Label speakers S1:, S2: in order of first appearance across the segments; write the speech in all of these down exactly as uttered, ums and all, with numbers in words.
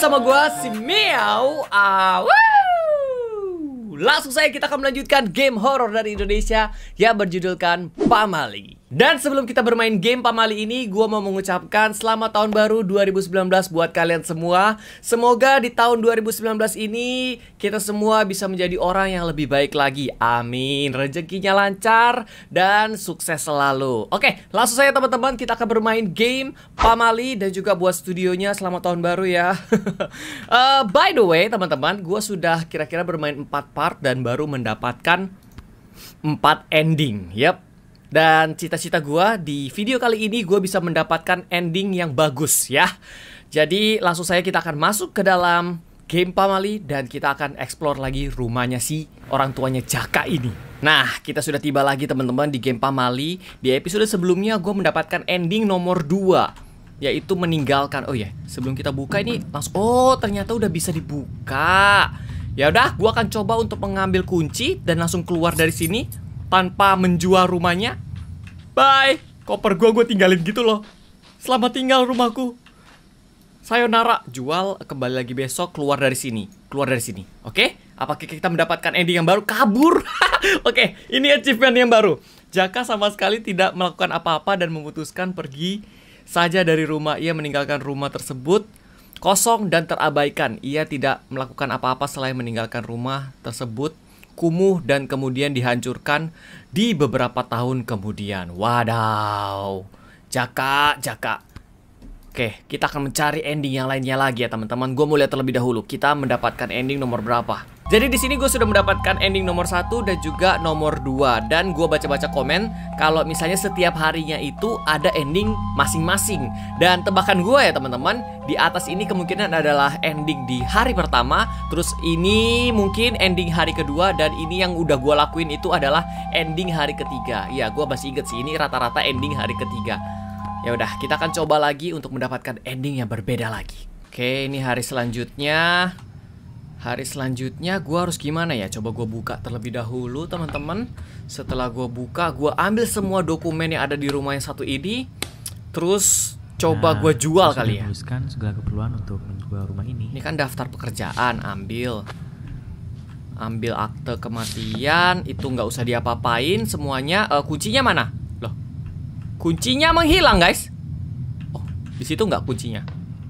S1: bersama gue si MiawAug. Langsung saja kita akan melanjutkan game horor dari Indonesia yang berjudulkan Pamali. Dan sebelum kita bermain game Pamali ini, gue mau mengucapkan selamat tahun baru dua ribu sembilan belas buat kalian semua. Semoga di tahun dua ribu sembilan belas ini kita semua bisa menjadi orang yang lebih baik lagi. Amin. Rezekinya lancar dan sukses selalu. Oke, langsung saja teman-teman, kita akan bermain game Pamali. Dan juga buat studionya selamat tahun baru ya. uh, By the way teman-teman, gue sudah kira-kira bermain empat part dan baru mendapatkan empat ending. Yap. Dan cita-cita gue di video kali ini gue bisa mendapatkan ending yang bagus ya. Jadi langsung saja kita akan masuk ke dalam game Pamali dan kita akan explore lagi rumahnya si orang tuanya Jaka ini. Nah, kita sudah tiba lagi teman-teman di game Pamali. Di episode sebelumnya gue mendapatkan ending nomor dua, yaitu meninggalkan. Oh ya, yeah. Sebelum kita buka ini langsung, oh ternyata udah bisa dibuka. Ya udah, gue akan coba untuk mengambil kunci dan langsung keluar dari sini tanpa menjual rumahnya. Bye. Koper gue gue tinggalin gitu loh. Selamat tinggal rumahku. Sayonara. Jual, kembali lagi besok. Keluar dari sini. Keluar dari sini. Oke? Apakah kita mendapatkan ending yang baru? Kabur. Oke, ini achievement yang baru. Jaka sama sekali tidak melakukan apa-apa dan memutuskan pergi saja dari rumah. Ia meninggalkan rumah tersebut kosong dan terabaikan. Ia tidak melakukan apa-apa selain meninggalkan rumah tersebut kumuh dan kemudian dihancurkan di beberapa tahun kemudian. Wadaw. Jaka, Jaka. Oke, kita akan mencari ending yang lainnya lagi ya teman-teman. Gue mau lihat terlebih dahulu kita mendapatkan ending nomor berapa. Jadi di sini gue sudah mendapatkan ending nomor satu dan juga nomor dua. Dan gue baca-baca komen kalau misalnya setiap harinya itu ada ending masing-masing. Dan tebakan gue ya teman-teman, di atas ini kemungkinan adalah ending di hari pertama. Terus ini mungkin ending hari kedua. Dan ini yang udah gue lakuin itu adalah ending hari ketiga. Ya, gue masih inget sih, ini rata-rata ending hari ketiga. Ya udah, kita akan coba lagi untuk mendapatkan ending yang berbeda lagi. Oke, ini hari selanjutnya. Hari selanjutnya gue harus gimana ya? Coba gue buka terlebih dahulu teman-teman. Setelah gue buka, gue ambil semua dokumen yang ada di rumah yang satu ini. Terus coba nah, gue jual kali ya.
S2: Menuliskan segala keperluan untuk menjual rumah ini.
S1: Ini kan daftar pekerjaan, ambil. Ambil akte kematian, itu nggak usah diapa-apain semuanya. uh, Kuncinya mana? Loh, kuncinya menghilang guys. Oh, di situ nggak kuncinya.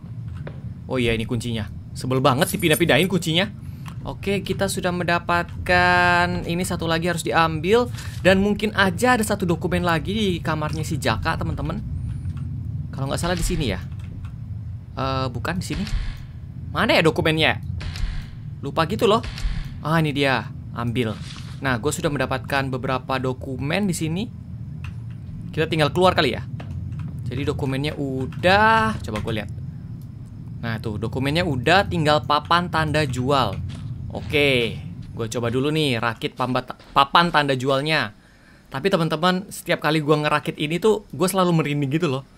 S1: Oh iya, ini kuncinya. Sebel banget dipindah-pindahin kuncinya. Oke, kita sudah mendapatkan. Ini satu lagi harus diambil. Dan mungkin aja ada satu dokumen lagi di kamarnya si Jaka, teman-teman. Kalau nggak salah di sini ya. uh, Bukan di sini. Mana ya dokumennya? Lupa gitu loh. Ah, ini dia. Ambil. Nah, gue sudah mendapatkan beberapa dokumen di sini. Kita tinggal keluar kali ya. Jadi dokumennya udah. Coba gue lihat. Nah tuh dokumennya udah, tinggal papan tanda jual. Oke, gue coba dulu nih rakit pambat, papan tanda jualnya. Tapi teman-teman, setiap kali gue ngerakit ini tuh gue selalu merinding gitu loh.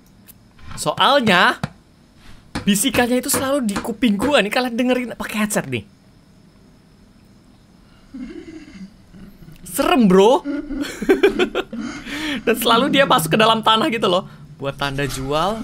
S1: Soalnya bisikannya itu selalu di kuping gue nih. Kalian dengerin pakai headset nih. Serem bro. Dan selalu dia masuk ke dalam tanah gitu loh. Buat tanda jual.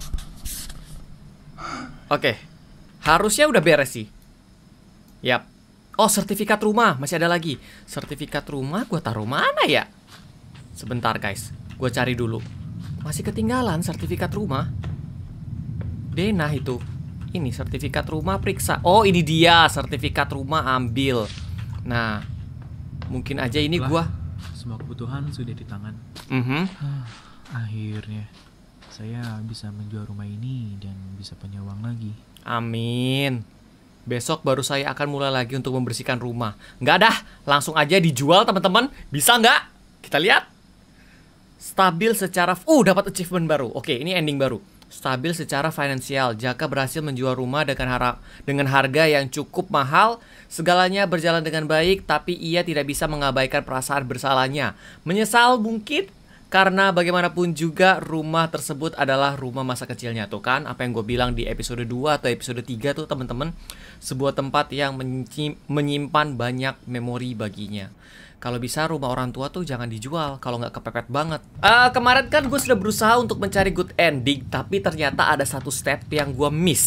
S1: Oke, harusnya udah beres sih. Yap. Oh, sertifikat rumah, masih ada lagi. Sertifikat rumah gue taruh mana ya? Sebentar guys, gue cari dulu. Masih ketinggalan sertifikat rumah. Denah itu. Ini sertifikat rumah periksa. Oh, ini dia sertifikat rumah, ambil. Nah, mungkin aja ini gue.
S2: Semua kebutuhan sudah di tangan.
S1: Mm-hmm.
S2: Akhirnya saya bisa menjual rumah ini dan bisa punya uang lagi.
S1: Amin. Besok baru saya akan mulai lagi untuk membersihkan rumah. Nggak dah, langsung aja dijual teman-teman. Bisa nggak? Kita lihat. Stabil secara... Uh, dapat achievement baru. Oke, ini ending baru. Stabil secara finansial. Jaka berhasil menjual rumah dengan, harap, dengan harga yang cukup mahal. Segalanya berjalan dengan baik, tapi ia tidak bisa mengabaikan perasaan bersalahnya. Menyesal mungkin? Karena bagaimanapun juga rumah tersebut adalah rumah masa kecilnya. Tuh kan, apa yang gue bilang di episode dua atau episode tiga tuh teman-teman. Sebuah tempat yang menyimpan banyak memori baginya. Kalau bisa rumah orang tua tuh jangan dijual kalau nggak kepepet banget. Uh, kemarin kan gue sudah berusaha untuk mencari good ending, tapi ternyata ada satu step yang gue miss,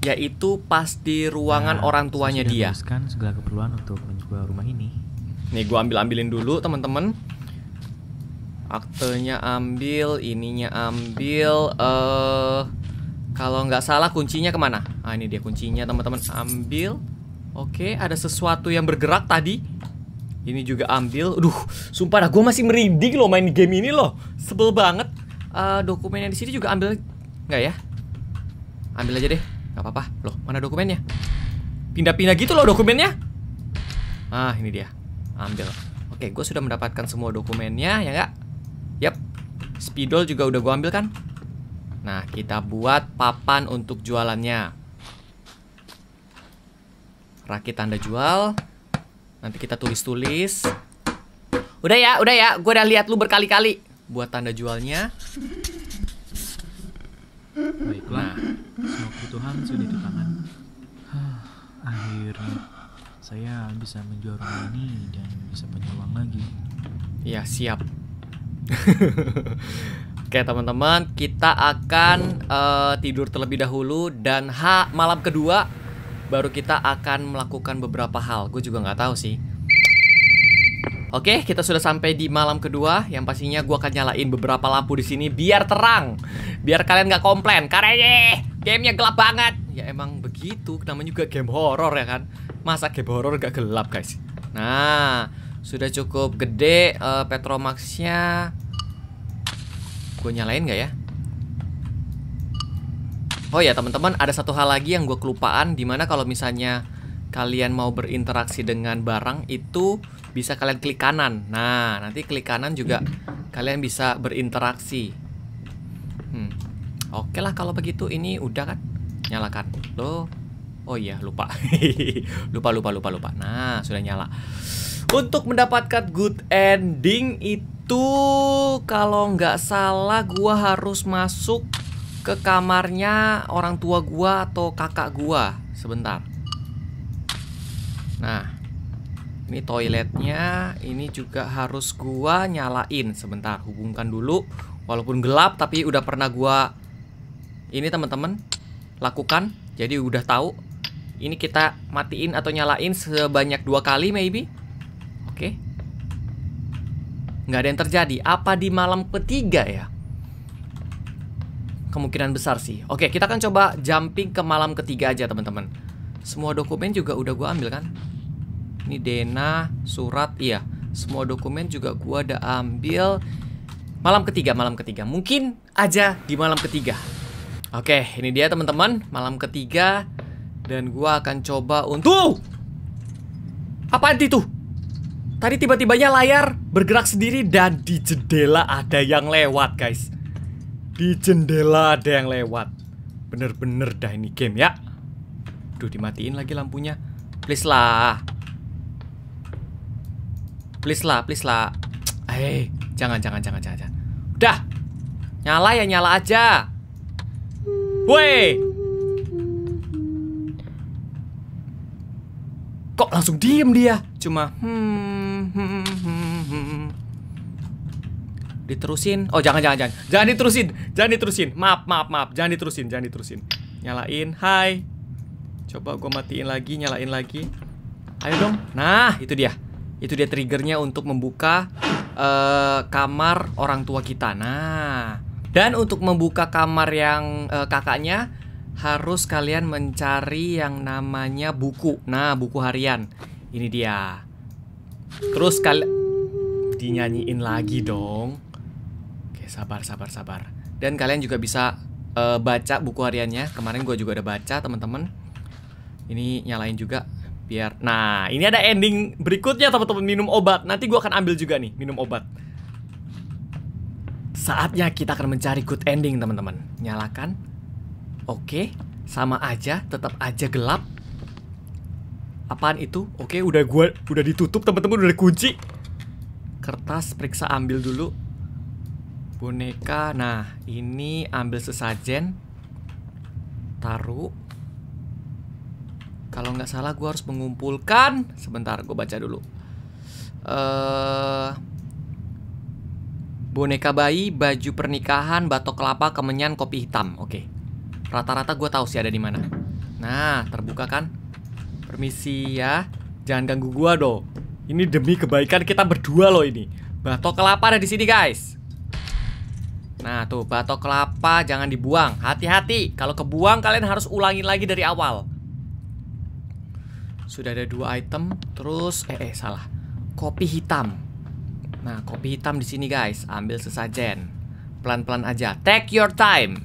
S1: yaitu pas di ruangan
S2: Nah,
S1: orang tuanya
S2: saya sudah
S1: dia.
S2: menuliskan segala keperluan untuk menjual rumah ini.
S1: Nih gue ambil-ambilin dulu teman-teman. Aktenya ambil, ininya ambil. Eh, kalau nggak salah kuncinya kemana? Ah ini dia kuncinya teman-teman. Ambil. Oke, ada sesuatu yang bergerak tadi. Ini juga ambil. Aduh, sumpah dah gue masih merinding loh main game ini loh. Sebel banget. Uh, dokumennya di sini juga ambil nggak ya? Ambil aja deh, nggak apa-apa. Loh, mana dokumennya? Pindah-pindah gitu loh dokumennya. Ah, ini dia. Ambil. Oke, gue sudah mendapatkan semua dokumennya, ya nggak? Yap. Spidol juga udah gue ambil kan? Nah, kita buat papan untuk jualannya. Rakit tanda jual. Nanti kita tulis-tulis. Udah ya, udah ya. Gue udah lihat lu berkali-kali buat tanda jualnya.
S2: Baiklah, nah. Semua kebutuhan sudah di tangan. Akhirnya saya bisa menjual rumah ini dan bisa punya uang lagi.
S1: Ya, siap. Oke teman-teman, kita akan uh, tidur terlebih dahulu. Dan ha, malam kedua baru kita akan melakukan beberapa hal. Gue juga nggak tahu sih. Oke, kita sudah sampai di malam kedua. Yang pastinya gue akan nyalain beberapa lampu di sini biar terang, biar kalian nggak komplain. Karena gamenya gelap banget. Ya emang begitu, namanya juga game horror ya kan. Masa game horror gak gelap guys? Nah, sudah cukup gede uh, Petromaxnya. Gue nyalain nggak ya? Oh ya teman-teman, ada satu hal lagi yang gue kelupaan. Dimana kalau misalnya kalian mau berinteraksi dengan barang itu bisa kalian klik kanan. Nah, nanti klik kanan juga kalian bisa berinteraksi. hmm. Oke lah kalau begitu, ini udah kan? Nyalakan. Loh. Oh iya, lupa. Lupa, lupa, lupa, lupa. Nah, sudah nyala. Untuk mendapatkan good ending itu, kalau nggak salah gua harus masuk ke kamarnya orang tua gua atau kakak gua. Sebentar. Nah, ini toiletnya. Ini juga harus gua nyalain. Sebentar, hubungkan dulu. Walaupun gelap tapi udah pernah gua ini teman-teman lakukan. Jadi udah tahu. Ini kita matiin atau nyalain sebanyak dua kali maybe. Oke. Nggak ada yang terjadi. Apa di malam ketiga ya? Kemungkinan besar sih. Oke, kita akan coba jumping ke malam ketiga aja teman-teman. Semua dokumen juga udah gua ambil kan? Ini Dena, surat, iya. Semua dokumen juga gua udah ambil. Malam ketiga, malam ketiga. Mungkin aja di malam ketiga. Oke, ini dia teman-teman, malam ketiga. Dan gua akan coba untuk... Apaan itu? Tadi tiba-tibanya layar bergerak sendiri dan di jendela ada yang lewat guys. Di jendela ada yang lewat. Bener-bener dah ini game ya. Duh, dimatiin lagi lampunya. Please lah. Please lah, please lah. Eh, jangan, jangan, jangan, jangan, jangan. Udah. Nyala ya, nyala aja. Woi. Kok langsung diem dia? Cuma hmm, hmm, hmm, hmm. Diterusin. Oh, jangan, jangan, jangan. Jangan diterusin. Jangan diterusin. Maaf, maaf, maaf. Jangan diterusin, jangan diterusin. Nyalain. Hai. Coba gue matiin lagi, nyalain lagi. Ayo dong. Nah, itu dia. Itu dia triggernya untuk membuka uh, kamar orang tua kita. Nah, dan untuk membuka kamar yang uh, kakaknya, harus kalian mencari yang namanya buku. Nah, buku harian. Ini dia. Terus kalian dinyanyiin lagi dong. Oke, sabar, sabar, sabar. Dan kalian juga bisa uh, baca buku hariannya. Kemarin gue juga udah baca, teman-teman. Ini nyalain juga biar. Nah, ini ada ending berikutnya teman-teman, minum obat. Nanti gue akan ambil juga nih minum obat. Saatnya kita akan mencari good ending teman-teman. Nyalakan. Oke, sama aja, tetap aja gelap. Apaan itu? Oke, udah gua udah ditutup teman-teman, udah dikunci. Kertas periksa, ambil dulu. Boneka. Nah, ini ambil sesajen. Taruh. Kalau nggak salah gue harus mengumpulkan. Sebentar, gue baca dulu. uh, Boneka bayi, baju pernikahan, batok kelapa, kemenyan, kopi hitam. Oke. Rata-rata gue tahu sih ada di mana. Nah, terbuka kan? Permisi ya. Jangan ganggu gua dong. Ini demi kebaikan kita berdua loh ini. Batok kelapa ada di sini, guys. Nah, tuh batok kelapa jangan dibuang. Hati-hati. Kalau kebuang kalian harus ulangin lagi dari awal. Sudah ada dua item. Terus eh eh salah. Kopi hitam. Nah, kopi hitam di sini, guys. Ambil sesajen. Pelan-pelan aja. Take your time.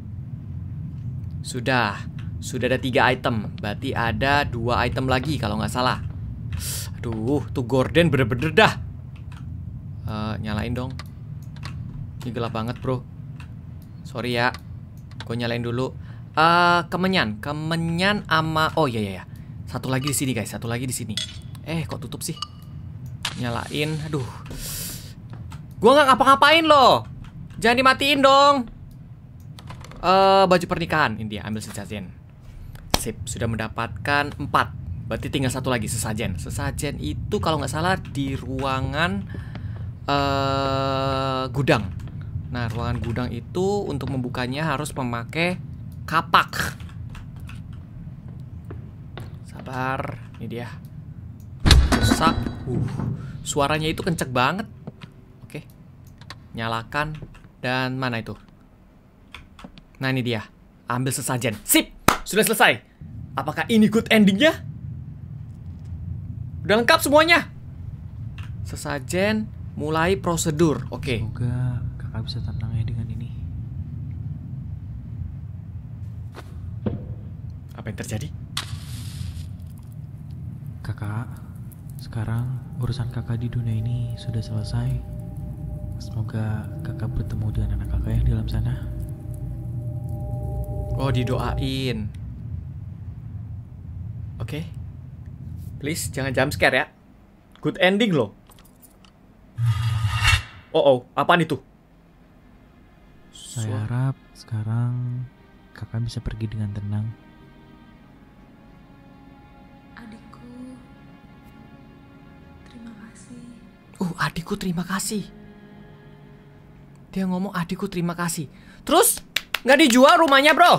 S1: Sudah. Sudah ada tiga item. Berarti ada dua item lagi kalau nggak salah. Aduh, tuh gorden bener-bener dah. uh, Nyalain dong. Ini gelap banget, bro. Sorry ya. Gue nyalain dulu. uh, Kemenyan. Kemenyan ama... Oh iya iya iya. Satu lagi di sini, guys. Satu lagi di sini. Eh, kok tutup sih? Nyalain. Aduh. Gue nggak ngapa-ngapain loh. Jangan dimatiin dong. uh, Baju pernikahan. Ini dia, ambil sesajen. Sip, sudah mendapatkan empat. Berarti tinggal satu lagi, sesajen. Sesajen itu kalau nggak salah di ruangan uh, gudang. Nah, ruangan gudang itu untuk membukanya harus memakai kapak. Sabar, ini dia. Rusak. Uh, suaranya itu kenceng banget. Oke. Nyalakan. Dan mana itu? Nah, ini dia. Ambil sesajen. Sip, sudah selesai. Apakah ini good endingnya? Udah lengkap semuanya. Sesajen, mulai prosedur. Oke.
S2: Semoga kakak bisa tenang ya dengan ini.
S1: Apa yang terjadi?
S2: Kakak, sekarang urusan kakak di dunia ini sudah selesai. Semoga kakak bertemu dengan anak kakak yang di dalam sana.
S1: Oh, didoain. Oke. Please, jangan jump scare ya. Good ending loh. Oh, oh, apaan itu?
S2: Saya harap sekarang kakak bisa pergi dengan tenang.
S3: Adikku, terima kasih.
S1: Uh, adikku terima kasih. Dia ngomong adikku terima kasih. Terus, nggak dijual rumahnya, bro.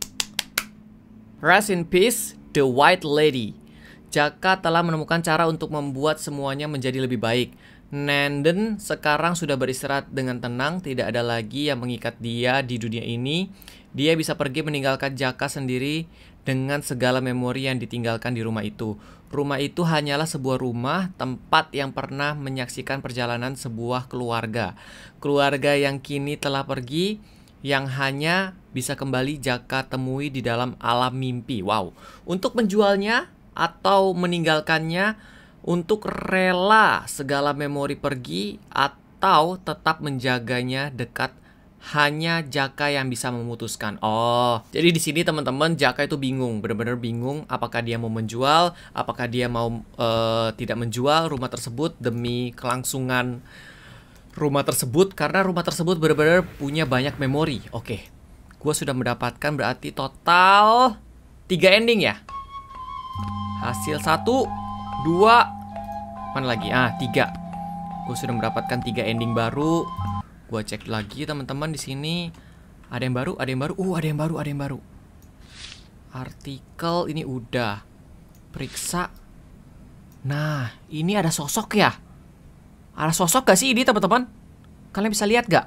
S1: Rest in peace, the white lady. Jaka telah menemukan cara untuk membuat semuanya menjadi lebih baik. Nanden sekarang sudah beristirahat dengan tenang. Tidak ada lagi yang mengikat dia di dunia ini. Dia bisa pergi meninggalkan Jaka sendiri dengan segala memori yang ditinggalkan di rumah itu. Rumah itu hanyalah sebuah rumah, tempat yang pernah menyaksikan perjalanan sebuah keluarga. Keluarga yang kini telah pergi, yang hanya bisa kembali Jaka temui di dalam alam mimpi. Wow. Untuk menjualnya atau meninggalkannya, untuk rela segala memori pergi atau tetap menjaganya dekat, hanya Jaka yang bisa memutuskan. Oh, jadi di sini teman-teman Jaka itu bingung, benar-benar bingung apakah dia mau menjual, apakah dia mau uh, tidak menjual rumah tersebut demi kelangsungan rumah tersebut, karena rumah tersebut benar-benar punya banyak memori. Oke, gue sudah mendapatkan berarti total tiga ending ya. Hasil satu, dua, mana lagi? Ah, tiga. Gue sudah mendapatkan tiga ending baru. Gue cek lagi teman-teman di sini. Ada yang baru, ada yang baru. Uh, ada yang baru, ada yang baru. Artikel ini udah. Periksa. Nah, ini ada sosok ya. Ada sosok gak sih ini teman-teman? Kalian bisa lihat gak?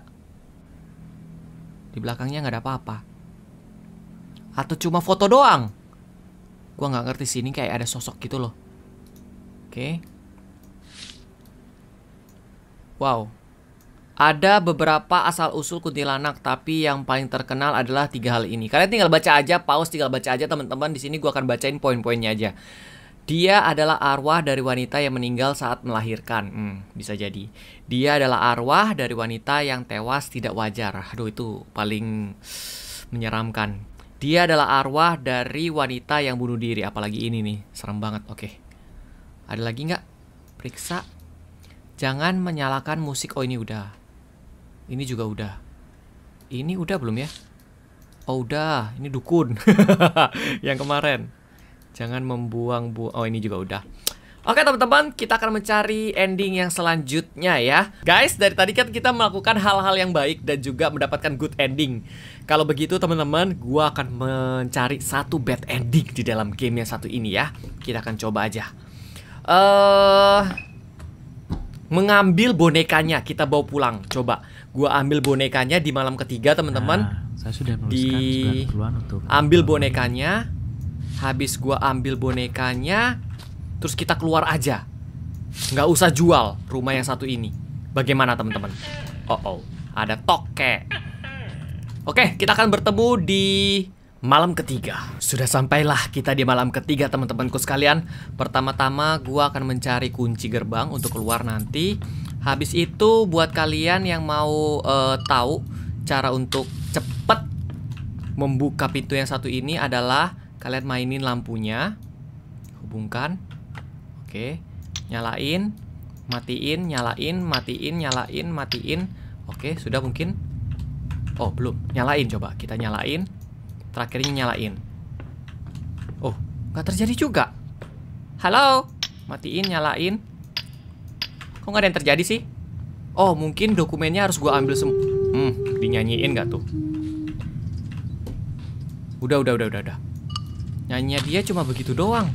S1: Di belakangnya nggak ada apa-apa. Atau cuma foto doang? Gua nggak ngerti sini kayak ada sosok gitu loh. Oke. Wow. Ada beberapa asal-usul kuntilanak, tapi yang paling terkenal adalah tiga hal ini. Kalian tinggal baca aja, pause, tinggal baca aja teman-teman. Di sini gua akan bacain poin-poinnya aja. Dia adalah arwah dari wanita yang meninggal saat melahirkan. Hmm, bisa jadi. Dia adalah arwah dari wanita yang tewas tidak wajar. Aduh, itu paling menyeramkan. Dia adalah arwah dari wanita yang bunuh diri. Apalagi ini nih, serem banget. Oke. Ada lagi nggak? Periksa. Jangan menyalakan musik. Oh, ini udah. Ini juga udah. Ini udah belum ya? Oh, udah. Ini dukun. Yang kemarin. Jangan membuang-buang. Oh, ini juga udah. Oke teman-teman, kita akan mencari ending yang selanjutnya ya. Guys, dari tadi kan kita melakukan hal-hal yang baik dan juga mendapatkan good ending. Kalau begitu teman-teman, gua akan mencari satu bad ending di dalam game yang satu ini ya. Kita akan coba aja. Eh, uh, mengambil bonekanya, kita bawa pulang. Coba, gua ambil bonekanya di malam ketiga teman-teman.
S2: Nah, saya sudah menuliskan
S1: Di
S2: sembilan puluhan untuk
S1: ambil bonekanya. Habis gua ambil bonekanya, terus kita keluar aja. Nggak usah jual rumah yang satu ini. Bagaimana teman-teman? Oh oh, ada tokek. Oke, kita akan bertemu di malam ketiga. Sudah sampailah kita di malam ketiga teman-temanku sekalian. Pertama-tama gua akan mencari kunci gerbang untuk keluar nanti. Habis itu buat kalian yang mau uh, tahu cara untuk cepet membuka pintu yang satu ini adalah kalian mainin lampunya. Hubungkan. Oke, nyalain, matiin, nyalain, matiin, nyalain, matiin. Oke, sudah mungkin. Oh, belum. Nyalain coba. Kita nyalain. Terakhirnya nyalain. Oh, nggak terjadi juga. Halo? Matiin, nyalain. Kok nggak ada yang terjadi sih? Oh, mungkin dokumennya harus gua ambil sem... Hmm, dinyanyiin nggak tuh? Udah, udah, udah, udah, udah. Nyanyinya dia cuma begitu doang.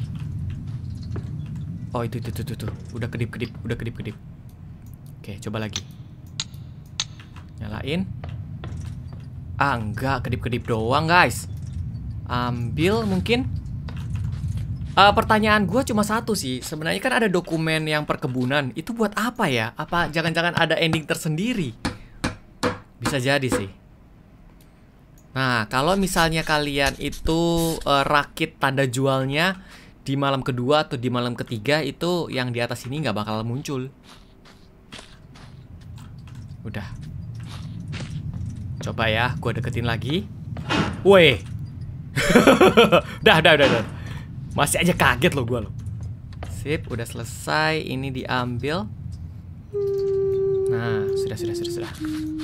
S1: Oh, itu, itu, itu, itu. Udah kedip-kedip, udah kedip-kedip. Oke, coba lagi. Nyalain. Ah, enggak, kedip-kedip doang, guys. Ambil mungkin. uh, Pertanyaan gue cuma satu sih. Sebenarnya kan ada dokumen yang perkebunan. Itu buat apa ya? Apa jangan-jangan ada ending tersendiri? Bisa jadi sih. Nah, kalau misalnya kalian itu uh, rakit tanda jualnya di malam kedua atau di malam ketiga, itu yang di atas ini nggak bakal muncul. Udah. Coba ya, gue deketin lagi. Weh. Dah, dah, dah, dah. Masih aja kaget loh gue loh. Sip, udah selesai. Ini diambil. Nah, sudah, sudah, sudah, sudah.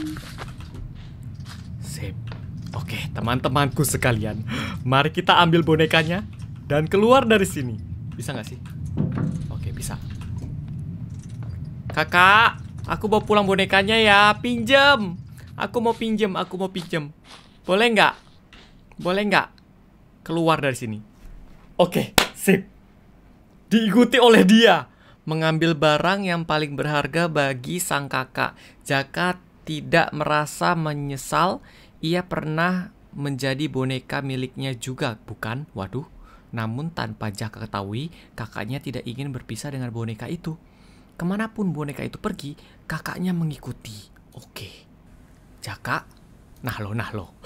S1: Sip. Oke, teman-temanku sekalian, mari kita ambil bonekanya dan keluar dari sini. Bisa nggak sih? Oke, bisa. Kakak, aku bawa pulang bonekanya ya. Pinjem. Aku mau pinjem, aku mau pinjem. Boleh nggak? Boleh nggak? Keluar dari sini. Oke, sip. Diikuti oleh dia. Mengambil barang yang paling berharga bagi sang kakak. Jaka tidak merasa menyesal. Ia pernah menjadi boneka miliknya juga, bukan? Waduh. Namun tanpa Jaka ketahui, kakaknya tidak ingin berpisah dengan boneka itu. Kemanapun boneka itu pergi, kakaknya mengikuti. Oke. Jaka, nah lo, nah lo.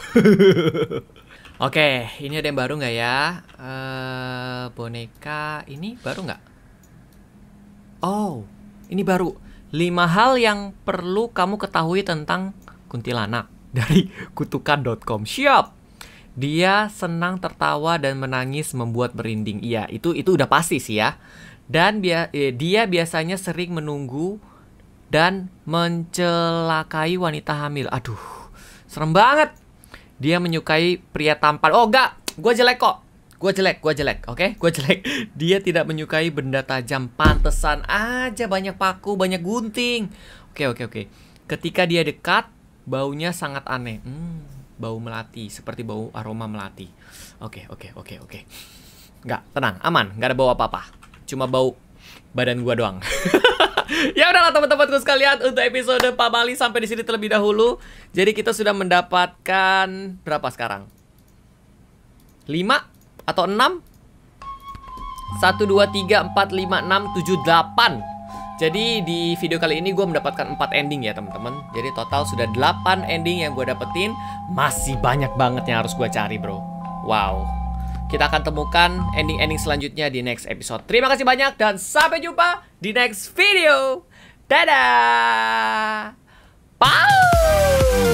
S1: Oke, ini ada yang baru nggak ya? Uh, boneka ini baru nggak? Oh, ini baru. Lima hal yang perlu kamu ketahui tentang kuntilanak dari kutukan dot com. Siap. Dia senang tertawa dan menangis membuat merinding. Iya, itu itu udah pasti sih ya. Dan bia eh, dia biasanya sering menunggu dan mencelakai wanita hamil. Aduh, serem banget. Dia menyukai pria tampan. Oh enggak, gue jelek kok. Gue jelek, gue jelek, oke? Okay? Gue jelek. Dia tidak menyukai benda tajam. Pantesan aja banyak paku, banyak gunting. Oke, okay, oke, okay, oke. Okay. Ketika dia dekat, baunya sangat aneh. Hmm, bau melati, seperti bau aroma melati. Oke, okay, oke, okay, oke, okay, oke. Okay. Enggak, tenang, aman, nggak ada bau apa-apa. Cuma bau badan gua doang. Ya udahlah teman-temanku sekalian, untuk episode Pamali sampai di sini terlebih dahulu. Jadi kita sudah mendapatkan berapa sekarang? lima atau enam? satu, dua, tiga, empat, lima, enam, tujuh, delapan. Jadi di video kali ini gue mendapatkan empat ending ya teman-teman. Jadi total sudah delapan ending yang gue dapetin. Masih banyak banget yang harus gue cari bro. Wow. Kita akan temukan ending-ending selanjutnya di next episode. Terima kasih banyak dan sampai jumpa di next video. Dadah. Bye.